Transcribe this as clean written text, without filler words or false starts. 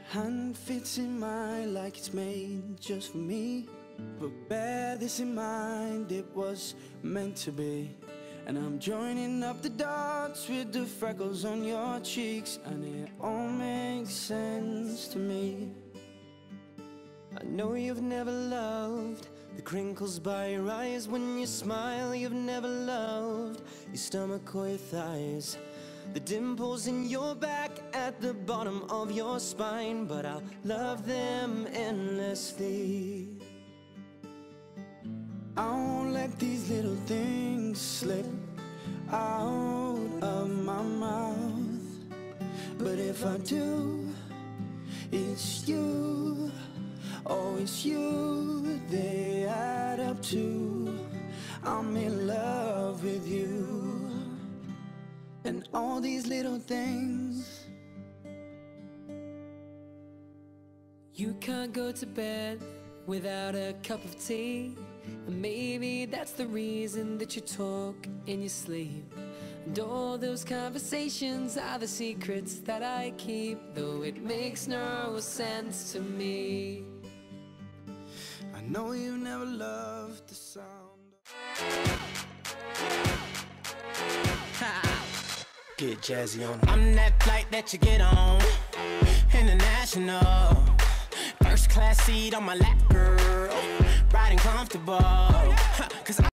hand fits in mine like it's made just for me. But bear this in mind, it was meant to be. And I'm joining up the dots with the freckles on your cheeks, and it all makes sense to me. I know you've never loved the crinkles by your eyes when you smile. You've never loved your stomach or your thighs, the dimples in your back at the bottom of your spine. But I'll love them endlessly. I won't let these little things slip out of my mouth. But if I do, it's you. Oh, it's you they add up to. I'm in love with you. And all these little things. You can't go to bed without a cup of tea, and maybe that's the reason that you talk in your sleep. And all those conversations are the secrets that I keep, though it makes no sense to me. I know you never loved the sound. Get jazzy on. I'm that flight that you get on, international. First class seat on my lap, girl, riding comfortable. Cause